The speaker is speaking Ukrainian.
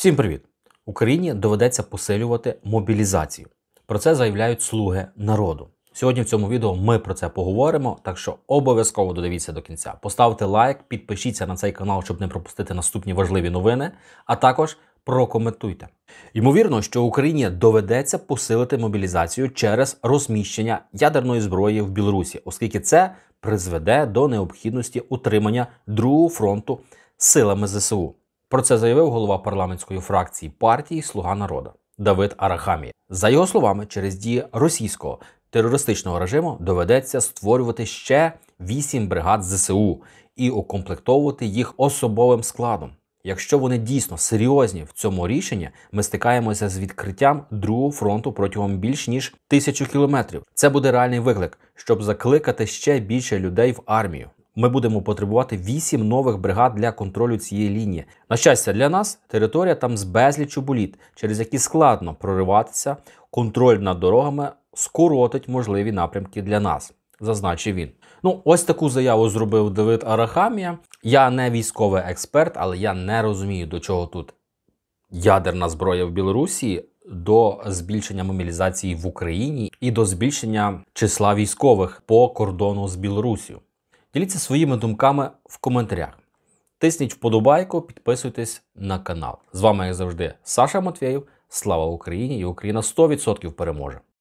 Всім привіт! Україні доведеться посилювати мобілізацію. Про це заявляють слуги народу. Сьогодні в цьому відео ми про це поговоримо, так що обов'язково додивіться до кінця. Поставте лайк, підпишіться на цей канал, щоб не пропустити наступні важливі новини, а також прокоментуйте. Ймовірно, що Україні доведеться посилити мобілізацію через розміщення ядерної зброї в Білорусі, оскільки це призведе до необхідності утримання другого фронту силами ЗСУ. Про це заявив голова парламентської фракції партії «Слуга народу» Давид Арахамія. За його словами, через дії російського терористичного режиму доведеться створювати ще 8 бригад ЗСУ і укомплектовувати їх особовим складом. Якщо вони дійсно серйозні в цьому рішенні, ми стикаємося з відкриттям другого фронту протягом більш ніж 1000 кілометрів. Це буде реальний виклик, щоб закликати ще більше людей в армію. Ми будемо потребувати 8 нових бригад для контролю цієї лінії. На щастя для нас, територія там з безліччю боліт, через які складно прориватися, контроль над дорогами скоротить можливі напрямки для нас, зазначив він. Ось таку заяву зробив Давид Арахамія. Я не військовий експерт, але я не розумію, до чого тут ядерна зброя в Білорусі, до збільшення мобілізації в Україні і до збільшення числа військових по кордону з Білорусію. Діліться своїми думками в коментарях. Тисніть вподобайку, підписуйтесь на канал. З вами, як завжди, Саша Матвєєв. Слава Україні! І Україна 100% переможе!